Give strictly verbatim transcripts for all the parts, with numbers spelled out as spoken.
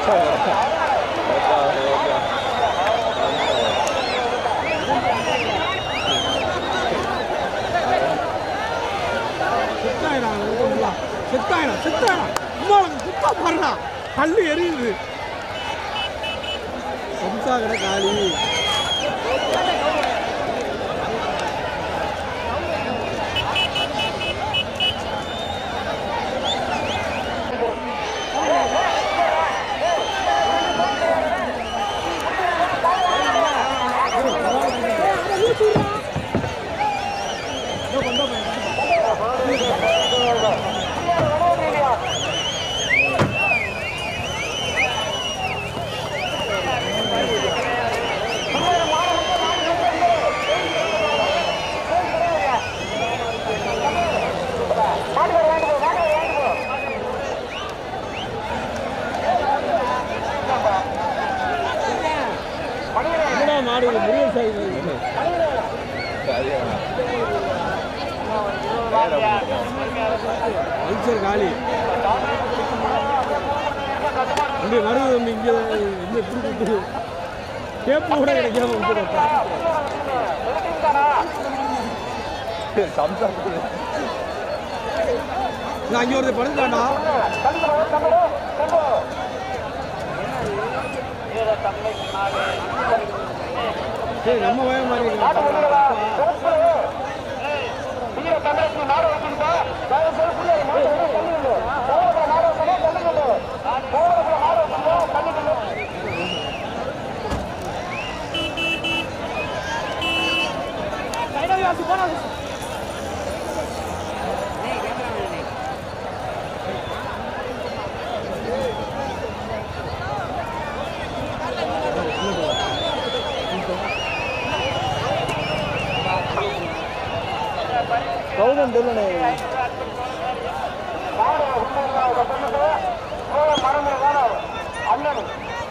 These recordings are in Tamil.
செத்தாயினா செத்தாயினா உமாளுக்கு சுத்தா பாருடா கல்லு எரியுது சம்சா கடை காலி மாடு முருகன் சாமி அல்சர் காலி இங்கே வருது இங்கே இங்கே பிடிச்சிட்டு கேப்பு கூட கிடைக்காம நான் அங்கே ஒரு படுத்தாண்டா சரி நம்ம வய மாதிரி கௌதம் தெரியலே அண்ணன்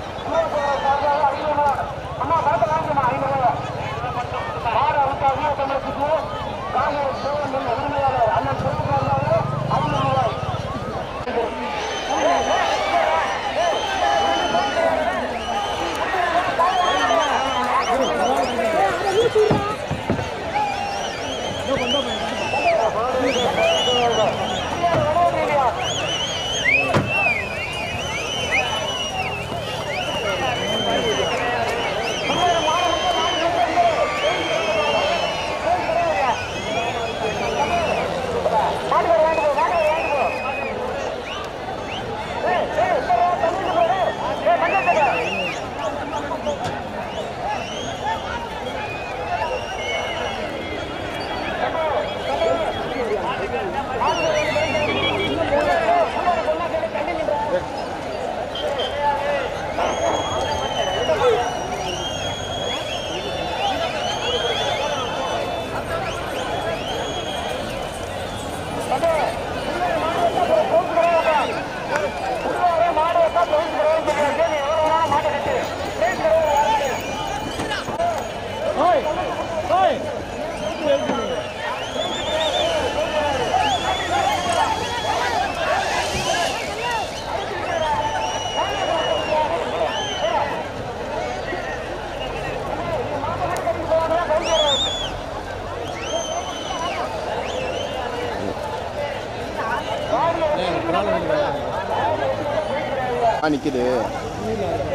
அம்மா படத்தை வாங்கிக்கமா ஐநூறு மாடு அவுட்டா வீர தமிழத்துக்கு காங்கிரஸ் சோழன் உரிமையாளர் அண்ணன் சொல்லுங்க ஐநூறு ரூபாய் நிக்குது